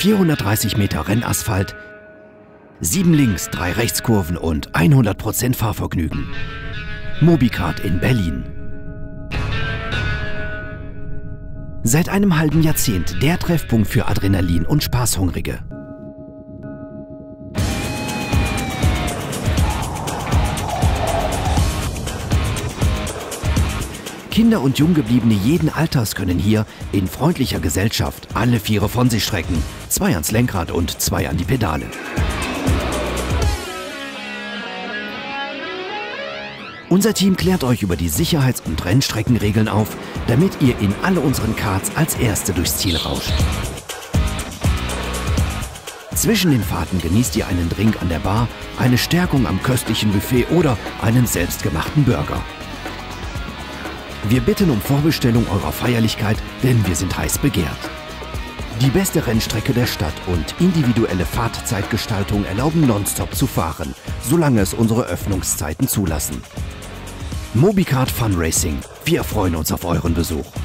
430 Meter Rennasphalt, 7 Links-, 3 Rechtskurven und 100% Fahrvergnügen. Mobicard in Berlin. Seit einem halben Jahrzehnt der Treffpunkt für Adrenalin- und Spaßhungrige. Kinder und Junggebliebene jeden Alters können hier in freundlicher Gesellschaft alle Viere von sich strecken. 2 ans Lenkrad und 2 an die Pedale. Unser Team klärt euch über die Sicherheits- und Rennstreckenregeln auf, damit ihr in alle unseren Karts als Erste durchs Ziel rauscht. Zwischen den Fahrten genießt ihr einen Drink an der Bar, eine Stärkung am köstlichen Buffet oder einen selbstgemachten Burger. Wir bitten um Vorbestellung eurer Feierlichkeit, denn wir sind heiß begehrt. Die beste Rennstrecke der Stadt und individuelle Fahrtzeitgestaltung erlauben nonstop zu fahren, solange es unsere Öffnungszeiten zulassen. Mobicard Fun Racing. Wir freuen uns auf euren Besuch.